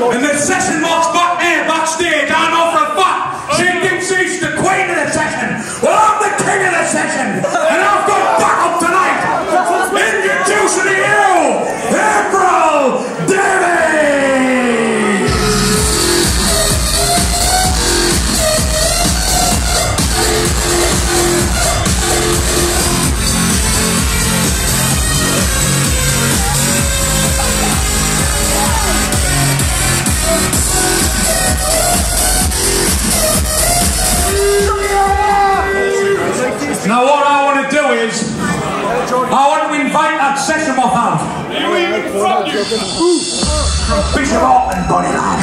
And the session box back there, backstage, I know for a fact, she thinks she's the queen of the session. Well, I'm the king of the session, and I've got backup tonight. Introducing to you, April Davies! Now what I want to do is, I want to invite that session moth out. From Bishop Auckland, buddy lad.